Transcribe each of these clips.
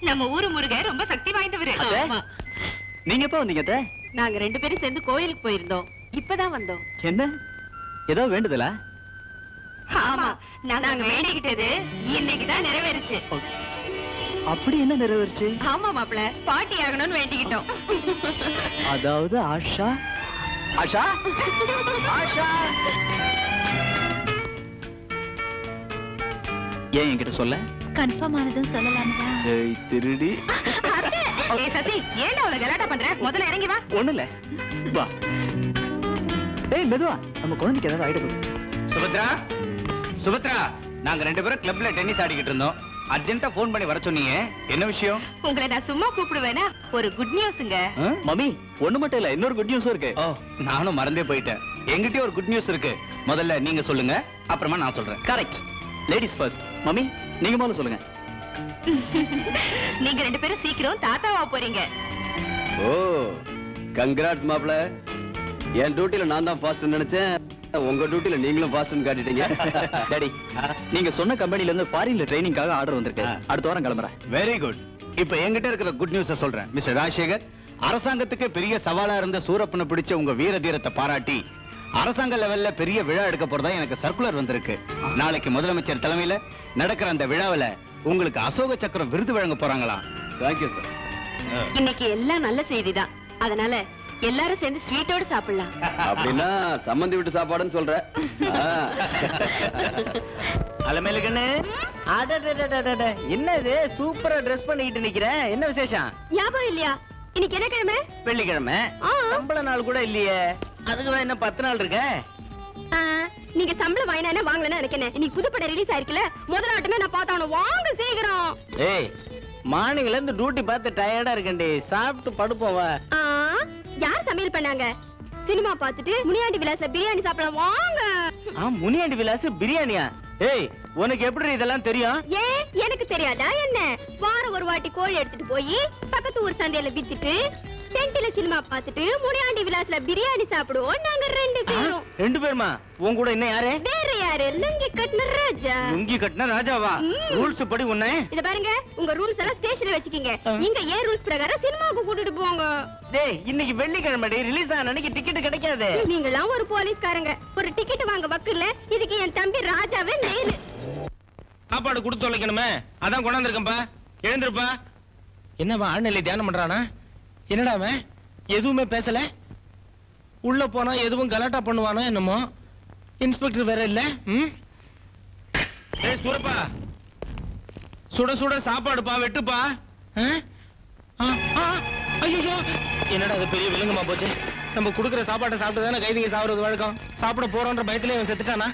நம்ம ஊரு முருக ரொம்ப சக்தி வாய்ந்தவரு. நீங்க எப்ப வந்தீங்க? நாங்க 2 பேரும் சேர்ந்து கோயிலுக்கு போயிருந்தோம். இப்பதான் வந்தோம். என்ன ஏதோ வேண்டுதலா? ஆமா, நாங்க வேண்டிக்கிட்டது இன்னைக்குதான் நிறைவேறுச்சு. அப்படி என்ன நிறைவேறுச்சு? ஆமா மாப்பிள்ள, பாட்டி ஆகணும்னு வேண்டிக்கிட்டோம். அதாவது ஆஷா ஆஷா ஆஷா ஏன் என்கிட்ட சொல்ல? கன்ஃபார்ம் ஆனதும் சொல்லலாம்டா. ஏய் திருடி. ஏய் சசி, ஏன்டா அவளை கலாட்டா பண்ற? முதல்ல இறங்கி வா. ஒண்ணு இல்ல, வா. ஏய் மெதுவா, நம்ம குழந்தைக்கு ஏதாவது ஆயிடுது. சுபத்ரா, சுபத்ரா, நாங்க 2 பேரும் கிளப்ல டென்னிஸ் ஆடிக்கிட்டு இருந்தோம். அர்ஜென்ட்டா போன் பண்ணி வர சொன்னீங்க, என்ன விஷயம்? உங்களை நான் சும்மா கூப்பிடுவேனா? ஒரு குட் நியூஸ்ங்க. மம்மி, ஒண்ணு மட்டும் இல்ல, இன்னொரு குட் நியூஸும் இருக்கு. ஓ, நானும் மறந்தே போயிட்டேன். என்கிட்டயே ஒரு குட் நியூஸ் இருக்கு. முதல்ல நீங்க சொல்லுங்க, அப்புறமா நான் சொல்றேன். Correct, ladies first. மம்மி, நீங்க முதல்ல சொல்லுங்க. நீங்க 2 பேரும் சீக்கிரம் தாத்தாவா போறீங்க. ஓ, கங்க்ராட்ஸ் மாப்ள. என் டியூட்டில நான் தான் ஃபாஸ்ட் நினைச்சேன், உங்க டியூட்டில நீங்களும் ஃபாஸ்ட்னு காட்டிட்டீங்க. டாடி, நீங்க சொன்ன கம்பெனில இருந்து ஃபாரின்ல ட்ரைனிங்காக ஆர்டர் வந்திருக்கு. அடுத்த வாரம் கிளம்புறேன். Very good. இப்ப என்கிட்ட இருக்கிற குட் நியூஸ சொல்றேன். மிஸ்டர் ராஜசேகர், அரசாங்கத்துக்கு பெரிய சவாலா இருந்த சூரப்பனை பிடிச்ச உங்க வீர தீரத்தை பாராட்டி அரசாங்க லெவல்ல பெரிய விழா எடுக்க போறதா எனக்கு சர்க்குலர் வந்திருக்கு. நாளைக்கு முதலமைச்சர் தலைமையில நடக்கிற அந்த விழாவில உங்களுக்கு அசோக சக்கரம் விருது வழங்க போறாங்களாம். Thank you sir. இன்னைக்கு எல்லாம் நல்ல செய்திதான். அதனால எல்லாரும் சேர்ந்து ஸ்வீட்டோட சாப்பிடலாம். அப்படின்னா சம்மந்தி வீட்டு சாப்பாடுன்னு சொல்ற. அலமேலுக்கண்ணு, என்ன இது சூப்பரா ட்ரெஸ் பண்ணிக்கிட்டு நிக்கிற? என்ன விசேஷம்? ஞாபகம் இல்லையா? இன்னைக்கு என்ன கிழமை? வெள்ளிக்கிழமை. சம்பள நாள் கூட இல்லையே, அதுக்குதான் என்ன 10 நாள் இருக்க? நீங்க சம்பளம் வாங்கினா வாங்கலன்னா எனக்கு என்ன? இன்னைக்கு புதுப்படம் ரிலீஸ் ஆயிருக்குல, முதல் ஆட்டமே நான் பார்த்தாவணும். வாங்க சீக்கிரம். ஏய், மார்னிங்ல இருந்து டியூட்டி பார்த்து டயர்டா இருக்கேன்டி, சாப்பிட்டு படுப்போம் வா. யார் சமையல் பண்ணாங்க? சினிமா பார்த்துட்டு முனியாண்டி விலாஸ்ல பிரியாணி சாப்பிடலாம் வாங்க. முனியாண்டி விலாஸ் பிரியாணியா? ஏய், உனக்கு எப்படி இதெல்லாம் தெரியும்? ஏன் எனக்கு தெரியாதா என்ன? வாரம் ஒரு வாட்டி கோழி எடுத்துட்டு போய் பக்கத்து ஊர் சந்தையில வித்துட்டு டென்ட்ல சினிமா பார்த்துட்டு முனியாண்டி விலாஸ்ல பிரியாணி சாப்பிடுவோம் நாங்க 2 பேரும். 2 பேருமா? உன் கூட என்ன யாரு? வேற யாரு? லுங்கி கட்டின ராஜா. லுங்கி கட்டின ராஜாவா? ரூல்ஸ் படி உன்னை. இத பாருங்க, உங்க ரூல்ஸ் எல்லாம் ஸ்டேஷன்ல வச்சுக்கீங்க. இங்க ஏன் ரூல்ஸ் பிரகாரம் சினிமாவுக்கு கூட்டிட்டு போங்க. டேய், இன்னைக்கு வெள்ளிக்கிழமை ரிலீஸ் ஆன அன்னைக்கு டிக்கெட் கிடைக்காது. நீங்கலாம் ஒரு போலீஸ்காரங்க, ஒரு டிக்கெட் வாங்க வக்கல்ல. இதுக்கு என் தம்பி ராஜாவே நெயில். சாப்பாடு கொடுத்து வைக்கணுமே, அதான் கொண்டாந்துருக்கேன்பா. எழுந்திருப்பா. என்னவா ஆழ்நிலை தியானம் பண்றானா? என்னடா அவன் எதுவுமே பேசல? உள்ள போனா எதுவும் கலாட்டா பண்ணுவானோ என்னமோ. இன்ஸ்பெக்டர் வேற இல்ல. ஏய் சூரப்பா, சுட சுட சாப்பாடுப்பா, வெட்டுப்பா. ஐயோ, என்னடா அது பெரிய விலங்குமா போச்சு. நம்ம குடுக்கிற சாப்பாட்டை சாப்பிட்டு தானே கைதிங்க சாப்பிடுறது வழக்கம். சாப்பிட போறோன்ற பயத்திலே இவன் செத்துட்டானா?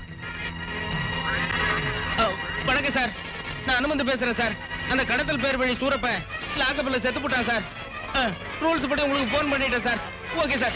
வணக்கம் சார், நான் அனுமந்து பேசுறேன் சார். அந்த கடத்தல் பேர் வழி சூரப்ப லாக்கப்ல செத்து போட்டான் சார். ரூல்ஸ் படி உங்களுக்கு போன் பண்ணிட்டேன் சார். Okay sir.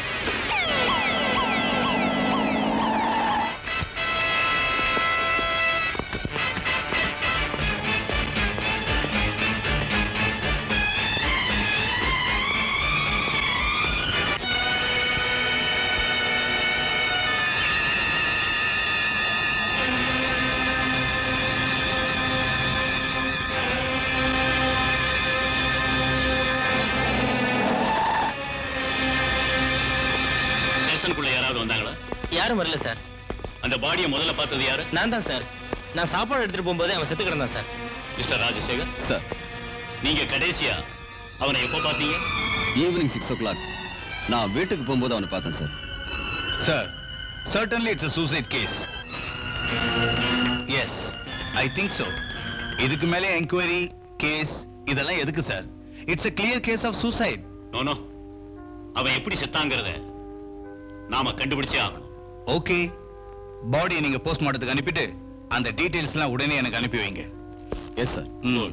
யாரும் வரல சார். அந்த பாடியை முதல்ல பார்த்தது யாரு? நான் தான் சார். நான் சாப்பாடு எடுத்துட்டு போகும்போது அவன் செத்து கிடந்தான் சார். மிஸ்டர் ராஜசேகர் சார், நீங்க கடைசியா அவனை எப்போ பார்த்தீங்க? ஈவினிங் 6 o'clock நான் வீட்டுக்கு போகும்போது அவனை பார்த்தேன் sir. Sir, certainly it's a suicide case. Yes, I think so. இதுக்கு மேலே என்கொயரி கேஸ் இதெல்லாம் எதுக்கு sir? It's a clear case of suicide. No no, அவன் எப்படி செத்தாங்கிறத நாம கண்டுபிடிச்சே ஆகணும். ஓகே, பாடியை நீங்க போஸ்ட்மார்ட்டத்துக்கு அனுப்பிட்டு அந்த டீடைல்ஸ் எல்லாம் உடனே எனக்கு அனுப்பி வைங்க. Yes sir.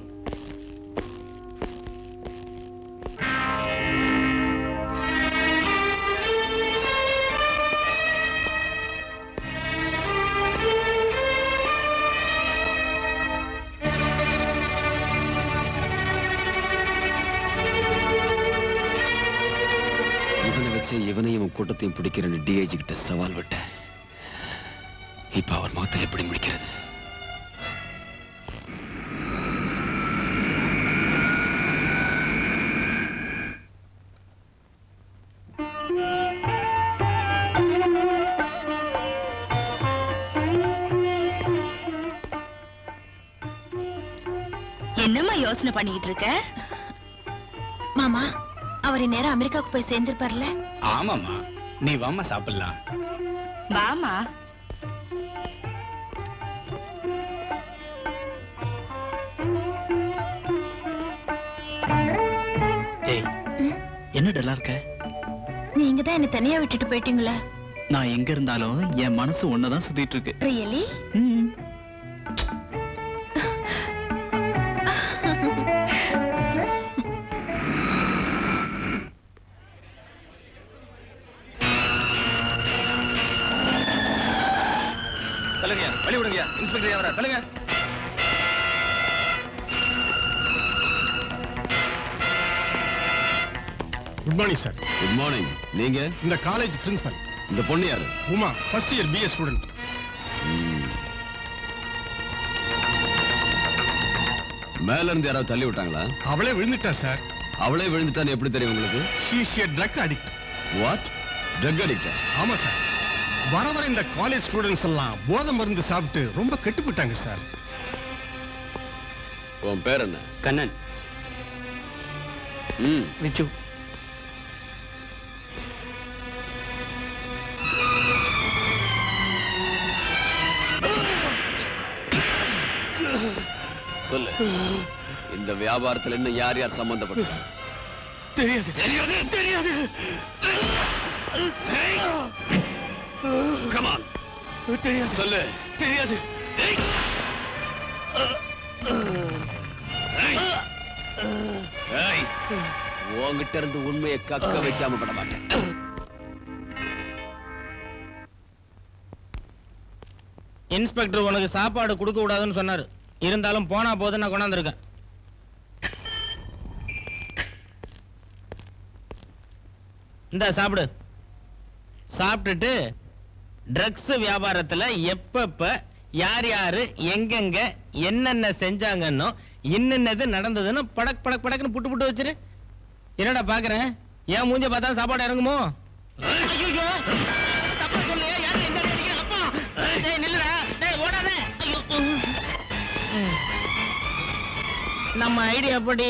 இவனையும் கூட்டத்தையும் பிடிக்கிறேன்னு டிஐஜி கிட்ட சவால் விட்ட. இப்ப அவர் முகத்தில் எப்படி முடிக்கிறது? என்னம்மா யோசனை பண்ணிக்கிட்டு இருக்க? மாமா, அவர் நேரம் அமெரிக்காவுக்கு போய் சேர்ந்திருப்பார்ல? ஆமாமா, நீ வாமா சாப்பிடலாம். வாமா. என்ன டல்லா இருக்க? நீங்க தான் என்ன தனியா விட்டுட்டு போயிட்டீங்களா? நான் எங்க இருந்தாலும் என் மனசு ஒன்னதான் சுத்திட்டு இருக்கு. ரியலி? சொல்லுங்க, வழி விடுங்க. இன்ஸ்பெக்டர் யாரா? சொல்லுங்க. Good morning sir. Good morning. நீங்க? இந்த காலேஜ் பிரின்சிபல். இந்த பொண்ணு யாரு? Uma, first year BA student. மேல இருந்து யாராவது தள்ளி விட்டாங்களா? அவளே விழுந்துட்டா சார். அவளே விழுந்துட்டான்னு எப்படி தெரியும் உங்களுக்கு? She is a drug addict. What? Drug அடிக்டா? ஆமா சார். வர வர இந்த காலேஜ் ஸ்டூடெண்ட்ஸ் எல்லாம் போதை மருந்து சாப்பிட்டு ரொம்ப கெட்டு போயிட்டாங்க சார். உன் பேர் என்ன? கண்ணன். விச்சு. சொல்லு, இந்த வியாபாரத்தில் இன்னும் யார் யார் சம்பந்தப்பட்ட? தெரியாது தெரியாது தெரியாது. Come on. தெரியாது. சொல்லு. தெரியாது. உன்கிட்ட இருந்து உண்மையை கக்க வைக்காம பட மாட்டேன். இன்ஸ்பெக்டர் உனக்கு சாப்பாடு கொடுக்க கூடாதுன்னு சொன்னாரு. இருந்தாலும் போனா போது நான் கொண்டாந்துருக்கேன். இந்த சாப்பிடு. சாப்பிட்டுட்டு ட்ரக்ஸ் வியாபாரத்துல எப்பப்ப யார் யாரு எங்கெங்க என்னென்ன செஞ்சாங்கன்னு இன்னது நடந்ததுன்னு படக் படக் படக்குன்னு புட்டு புட்டு வச்சிரு. என்னடா பாக்குறேன்? ஏன் மூஞ்ச பார்த்தா சாப்பாடு இறங்குமோ? நம்ம ஐடியா படி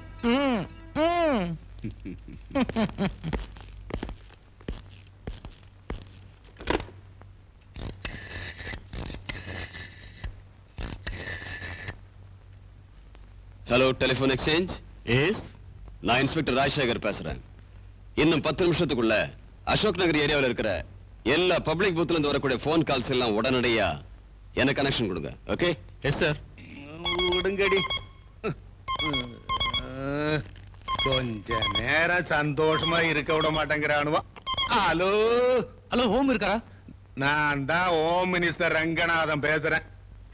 ஹலோ, டெலிபோன் எக்ஸ்சேஞ்ச். எஸ், நான் இன்ஸ்பெக்டர் ராஜசேகர் பேசுறேன். இன்னும் 10 நிமிஷத்துக்குள்ள அசோக் நகர் ஏரியாவில் இருக்கிற எல்லா பப்ளிக் பூத்ல இருந்து வரக்கூடிய போன் கால்ஸ் எல்லாம் உடனடியா எனக்கு கனெக்ஷன் கொடுங்க. ஓகே? Yes sir. விடுங்கடி. கொஞ்ச நேரம் சந்தோஷமா இருக்க விட மாட்டேங்கிறானுவா. ஹலோ ஹலோ, ஹோம் இருக்கா? நான் தான் ஹோம் மினிஸ்டர் ரங்கநாதன் பேசுறேன்.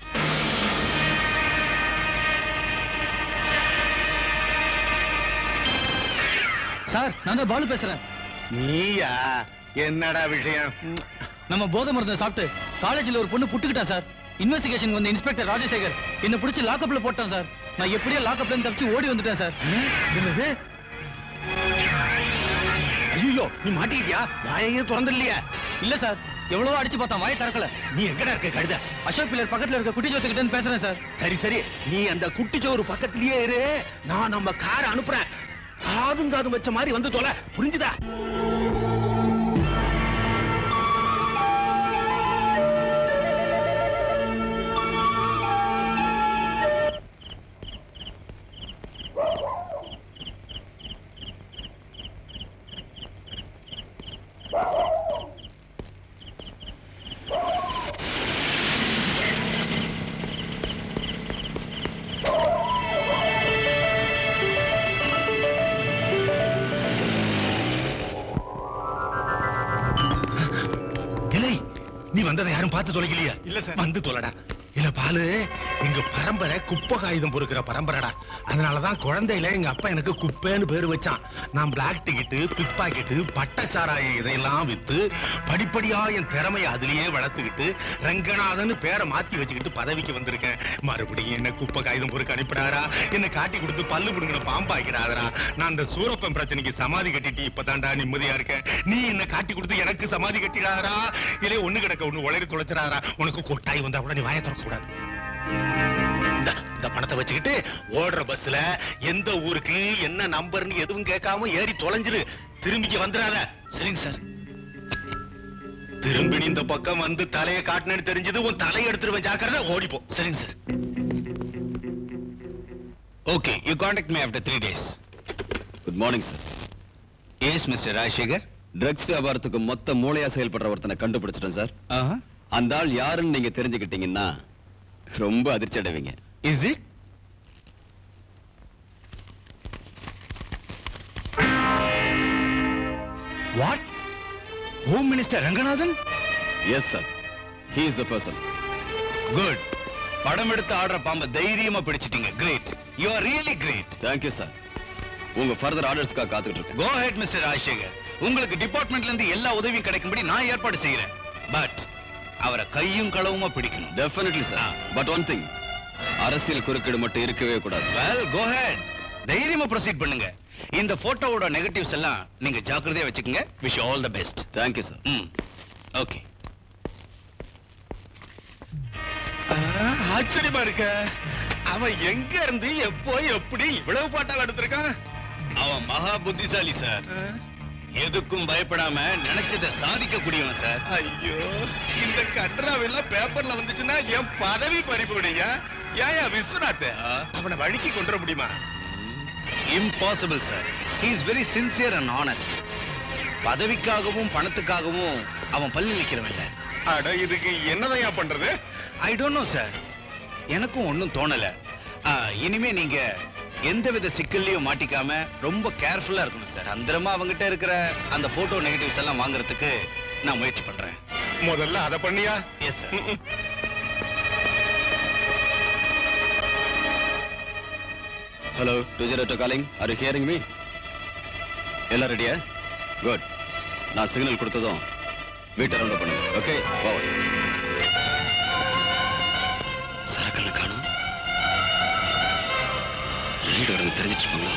சார், நான் தான் பாலு பேசுறேன். நீயா? என்னடா விஷயம்? நம்ம போதை மருந்தை சாப்பிட்டு காலேஜில் ஒரு பொண்ணு புட்டுக்கிட்டா சார். இன்வெஸ்டிகேஷன் வந்த இன்ஸ்பெக்டர் ராஜசேகர் என்ன பிடிச்சி லாக்அப்ல போட்டான் சார். நான் எப்படியோ லாக்அப்ல இருந்து தப்பிச்சு ஓடி வந்துட்டேன் சார். என்னது? ஐயோ, நீ மாட்டிக்கிட்டியா? வாயே திறந்து இல்லையா? இல்ல சார், எவ்வளவோ அடிச்சு பார்த்தான், வாயை திறக்கல. நீ எங்கடா இருக்க கழுத? அசோக் பிள்ளர் பக்கத்துல இருக்க குட்டி ஜோத்துக்கிட்டேன்னு பேசுறேன் சார். சரி சரி, நீ அந்த குட்டிச்சோறு பக்கத்திலேயே இரு. நான் நம்ம காரை அனுப்புறேன். காதும் காதும் வச்ச மாதிரி வந்து தொலை. புரிஞ்சுதா? நீ வந்ததை யாரும் பார்த்து தொலைக்கலையா? இல்ல சார். வந்து தொலைடா. இல்ல பாலு, எங்க பரம்பரை குப்பை காகிதம் பொறுக்கிற பரம்பரைடா. அதனாலதான் குழந்தையில எங்க அப்பா எனக்கு குப்பைன்னு பேரு வச்சான். நான் பிளாக் டிக்கெட்டு, பிக் பாக்கெட்டு, பட்டச்சாராயம் இதையெல்லாம் வித்து படிப்படியா என் திறமையை அதுலயே வளர்த்துக்கிட்டு ரங்கநாதன் பேரை மாத்தி வச்சுக்கிட்டு பதவிக்கு வந்திருக்கேன். மறுபடியும் என்ன குப்பை காகிதம் பொறுக்க அனுப்பிடாரா? என்ன காட்டி கொடுத்து பல்லு புடுங்கின பாம்பாக்கிறாரா? நான் அந்த சூரப்பன் பிரச்சனைக்கு சமாதி கட்டிட்டு இப்பதான்டா நிம்மதியா இருக்கேன். நீ என்ன காட்டி கொடுத்து எனக்கு சமாதி கட்டிடாரா? இல்ல ஒண்ணு கிடக்க ஒண்ணு உளறி துளைச்சிடாரா? உனக்கு கொட்டாய் வந்தா கூட நீ வாயை திறக்க கூடாது. இந்த பணத்தை வச்சுக்கிட்டு ஓடுற பஸ்ல எந்த ஊருக்கு என்ன நம்பர்னு எதுவும் கேட்காம ஏறி தொலைஞ்சிரு. திரும்பிக்கு வந்துடாத. சரிங்க சார். திரும்பி இந்த பக்கம் வந்து தலையை காட்டினு தெரிஞ்சது உன் தலையை எடுத்துருவேன். ஜாக்கிரதை, ஓடிப்போ. சரிங்க sir. Okay, you contact me after 3 days. Good morning sir. Yes mister Rajasekar. Drugs வியாபாரத்துக்கு மொத்த மூளையா செயல்படுற ஒருத்தனை கண்டுபிடிச்சிட்டேன் சார். அந்த ஆள் யாருன்னு நீங்க தெரிஞ்சுக்கிட்டீங்கன்னா ரொம்ப அதிர்ச்சி அடைவீங்க. Is it? What? Home minister Ranganathan? Yes sir, he is the person. Good. படம் எடுத்து ஆடுற பாம்பை தைரியமா பிடிச்சிட்டீங்க. Great. You are really great. Thank you sir. உங்க ஃபர்தர் ஆர்டர்ஸ்க்காக காத்துக்கிட்டு இருக்கேன். Go ahead mister Rajasekar. உங்களுக்கு டிபார்ட்மெண்ட்ல இருந்து எல்லா உதவியும் கிடைக்கும்படி நான் ஏற்பாடு செய்யறேன். பட் அவரை கையும் களவுமா பிடிக்கணும். Definitely sir. But one thing, அரசியல் குறுக்கீடு மட்டும் இருக்கவே கூடாது. Well, go ahead. தைரியமா ப்ரொசீட் பண்ணுங்க. இந்த போட்டோவோட நெகட்டிவ்ஸ் எல்லாம் நீங்க ஜாக்கிரதையா வச்சுக்கோங்க. Wish all the best. Thank you sir. Okay. ஆச்சரியமா இருக்க. அவன் எங்க இருந்து எப்போ எப்படி இவ்வளவு பாட்டால் எடுத்திருக்கான்? அவன் மகா புத்திசாலி சார். எதுக்கும் பயப்படாம நினைச்சதை சாதிக்க கூடியவன் சார். ஐயோ, இந்த கட்டுராவெல்லாம் பேப்பர்ல வந்துச்சுன்னா என் பதவி பறிப்புடுங்க. ஏன் விஸ்வநாத் அவனை வழிக்கு கொண்டு வர முடியுமா? Impossible sir. He is very sincere and honest. பதவிக்காகவும் பணத்துக்காகவும் அவன் பல்லு நிக்கிறவன் இல்ல. அட, இதுக்கு என்னதையா பண்றது? I don't know sir. எனக்கும் ஒன்னும் தோணல. இனிமே நீங்க எந்தவித சிக்கல்லையும் மாட்டிக்காம ரொம்ப கேர்ஃபுல்லா இருக்கணும் சார். அந்தரமா அவங்கிட்ட இருக்கிற அந்த போட்டோ நெகட்டிவ்ஸ் எல்லாம் வாங்குறதுக்கு நான் முயற்சி பண்றேன். முதல்ல அதை பண்ணியா? Yes sir. Hello, 202 calling. Are you hearing me? எல்லாம் ரெடியா? குட். நான் சிக்னல் கொடுத்ததும் வீட்டை ரவுண்ட் பண்ணுங்க. Okay, over. சரக்கல்ல காணும். வீடு வரது தெரிஞ்சிட்டு இருப்பாங்களா?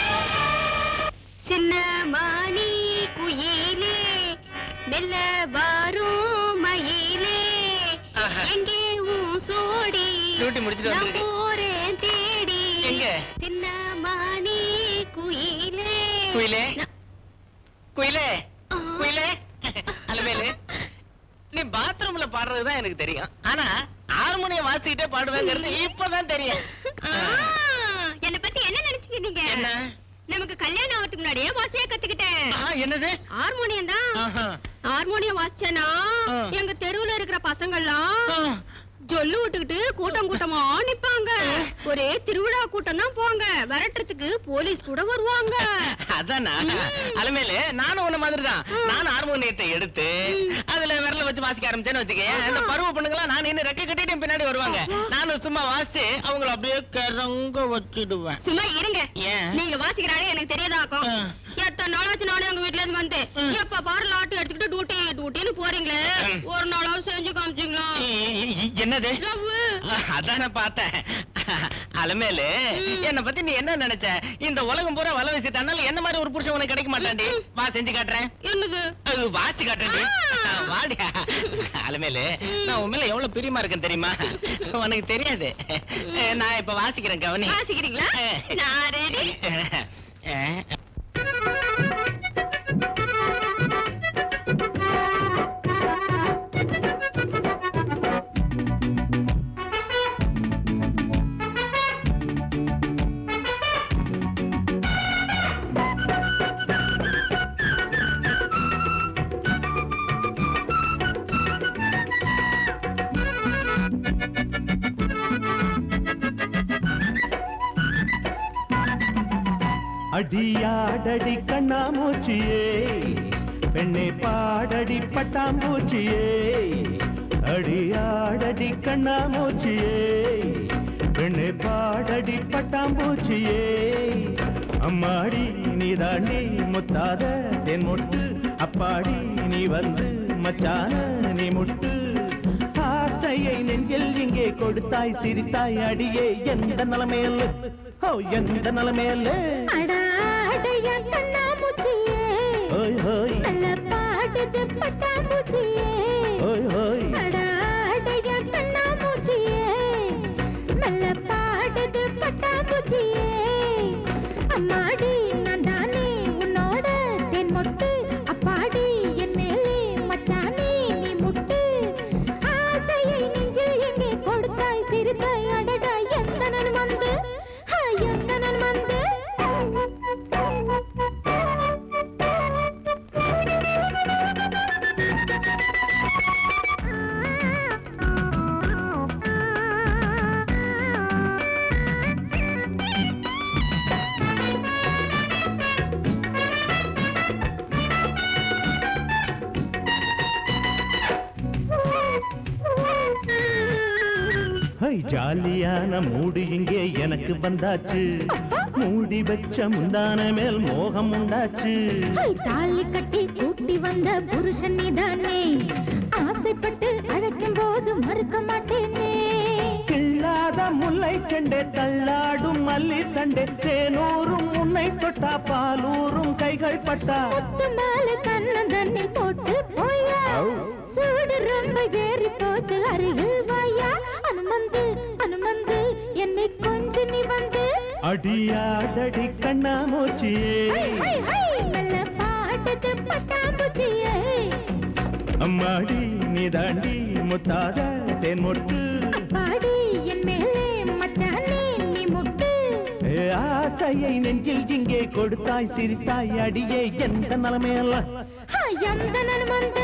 சின்ன மாணி குயிலே மெல்ல வாரும் மயிலே எங்கே சோடி டியூட்டி முடிச்சிட்டு நான் வந்திருக்கேன். போறேன் தேடி. எங்க? சின்ன மாணி குயிலே குயிலே குயிலே குயிலே அலமேலு, நீ பாத்ரூம்ல பாடுறதுதான் எனக்கு தெரியும். ஆனா ஹார்மோனியம் வாசிக்கிட்டே பாடுவேங்கிறது இப்பதான் தெரியும். என்னை பத்தி என்ன நினைச்சுக்கிறீங்க? என்ன? நமக்கு கல்யாணம் ஆகிறதுக்கு முன்னாடியே வாசியா கத்துக்கிட்டேன். என்னது? ஹார்மோனியம் தான். ஹார்மோனியம் வாசிச்சேனா எங்க தெருவுல இருக்கிற பசங்கள்லாம் ஜொல்லு விட்டுக்கிட்டு கூட்டம் கூட்டமா நிப்பாங்க. ஒரே திருவிழா கூட்டம் தான் போங்க. விரட்டுறதுக்கு போலீஸ் கூட வருவாங்க. அதானா? அலமேலு, நானும் உன்ன மாதிரிதான். நானும் ஹார்மோனியத்தை எடுத்து அதுல விரல வச்சு வாசிக்க ஆரம்பிச்சேன்னு வச்சுக்கேன். அந்த பருவ பொண்ணுங்களா நான் இன்னும் ரெக்க கட்டிட்டு பின்னாடி வருவாங்க. நானும் சும்மா வாசிச்சு அவங்கள அப்படியே கரங்க வச்சிடுவேன். சும்மா இருங்க. ஏன்? நீங்க வாசிக்கிறானே எனக்கு தெரியாதாக்கும். எத்தனை நாளாச்சு நானே உங்க வீட்டுல இருந்து வந்து எப்ப பாரு லாட்டு எடுத்துக்கிட்டு டியூட்டின்னு போறீங்களே, ஒரு நாளாவது செஞ்சு காமிச்சீங்களா? என்னது? அதான பார்த்தேன். அலமேலு, என்ன பத்தி நீ என்ன நினைச்ச? இந்த உலகம் பூரா வலை வீசி தன்னால என்ன மாதிரி ஒரு புருஷன் உனக்கு கிடைக்க மாட்டாண்டி. வா, செஞ்சு காட்டுறேன். என்னது? வாசி காட்டுறேன்டி. வாடியா. அலமேலு, நான் உன் மேல எவ்வளவு பிரியமா இருக்கேன் தெரியுமா? உனக்கு தெரியாது. நான் இப்ப வாசிக்கிறேன், கவனி. வாசிக்கிறீங்களா? நான் ரெடி. அடியாடடி கண்ணாமூச்சியே, பெண்ணே பாடடி பட்டாம்பூச்சியே. அடியாடடி கண்ணாமூச்சியே, பெண்ணே பாடடி பட்டாம்பூச்சியே. அம்மாடி நீதாண்டி முத்தாத தென் மொட்டு, அப்பாடி நீ வந்து மச்சான நீ முட்டு. ஆசையை நெஞ்சில் இங்கே கொடுத்தாய் சிரித்தாய் அடியே எந்த நலமேல, ஓ எந்த நலமேல. அடாடைய கண்ணாமூச்சியே, ஓய் ஹோய் நல்ல பாடுது பட்டாம்பூச்சியே. ஓய் ஹோய் அடாடைய கண்ணாமூச்சியே, நல்ல பாடு பட்டாம்பூச்சியே அம்மாடி நான் தானே உன்னோட தேன் மொட்டு அப்பாடி என் மேலே மச்சானே நீ முட்டு ஆசையை நெஞ்சில் எங்கே கொடுத்தாய் சிரித்தாய் அடடா எந்த நான் வந்து எந்த நான் வந்து ஜாலியான மூடு இங்கே எனக்கு வந்தாச்சு மூடி வச்ச முந்தான மேல் மோகம் உண்டாச்சு தாலி கட்டி கூட்டி வந்த புருஷன் நீதானே ஆசைப்பட்டு அழைக்கும் போது மறுக்க மாட்டேனே கிள்ளாத முல்லை கண்டே தள்ளாடும் மல்லி தண்டே தேனூரும் உன்னை தொட்டா பாலூரும் கைகள் பட்டா முத்து மேல கண்ணன் தண்ணி போட்டு போயா சூடு ரொம்ப ஏறி போட்டு அருகில் வாயா அனுமந்து அனுமந்து என்னை கொஞ்ச நீ வந்து அடியாடடி கண்ணாமூச்சியே மெல்ல பாட்டது பட்டாம்பூச்சியே அம்மாடி நீ தாண்டி முத்தாத தேன் மொட்டு பாடி என் மேலே மச்சானே நீ முட்டு ஆசையை நெஞ்சில் இங்கே கொடுத்தாய் சிரித்தாய் அடியே எந்த நிலைமையல்ல எந்த நான் வந்து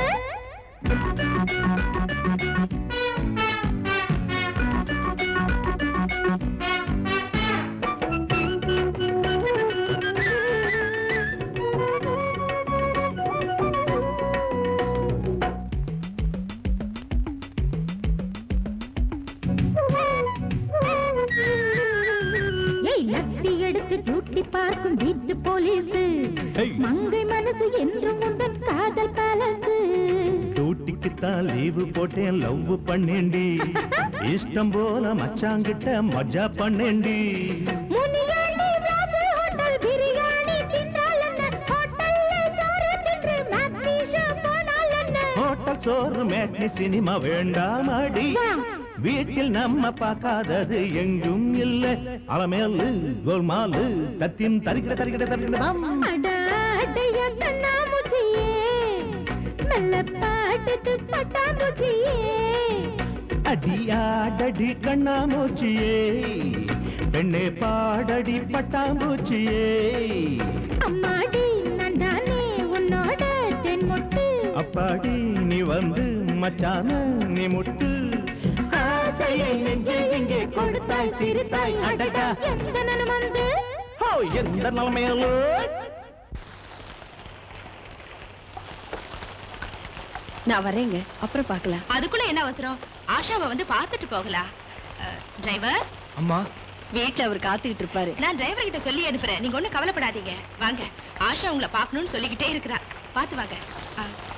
டியூட்டி பார்க்கும் வீட்டு போலீஸ் மங்கை மனசு என்றும் உந்தன் காதல் பேலஸ் டியூட்டிக்குத்தான் லீவு போட்டேன் லவ் பண்ணேண்டி இஷ்டம் போல மச்சாங்கிட்ட மஜா பண்ணேண்டி முனியாண்டி ராஜு ஹோட்டல் பிரியாணி தின்றால் என்ன ஹோட்டல்ல சோறு தின்று மேட்னி ஷோ போனால் என்ன ஹோட்டல் சோறு மேட்னி சினிமா வேண்டாமடி வீட்டில் நம்ம பார்க்காதது எங்கும் இல்ல அலமேலு கோல்மாலு கத்தின் தரிக்கிட தரிக்கிட தரிக்கிடதாம் அடாடைய கண்ணாமூச்சியே மெல்ல பாட்டுக்கு பட்டாம்பூச்சியே அடியாடடி கண்ணாமூச்சியே பெண்ணே பாடடி பட்டாம்பூச்சியே அம்மாடி நான் தானே உன்னோட தென் மொட்டு அப்பாடி நீ வந்து மச்சான நீ முட்டு ஆசையை நெஞ்சில் எங்கே கொடுத்தாய் சிரித்தாய் அடடா எந்த நான் வந்து எந்த நிலைமையிலோ நான் வரேங்க அப்புறம் பார்க்கலாம். அதுக்குள்ள என்ன அவசரம்? ஆஷாவை வந்து பார்த்துட்டு போகலாம். டிரைவர் அம்மா வீட்டுல அவர் காத்துக்கிட்டு இருப்பாரு. நான் டிரைவர் கிட்ட சொல்லி அனுப்புறேன். நீங்க ஒண்ணும் கவலைப்படாதீங்க. வாங்க, ஆஷா உங்களை பார்க்கணும்னு சொல்லிக்கிட்டே இருக்கிறா. பார்த்து வாங்க.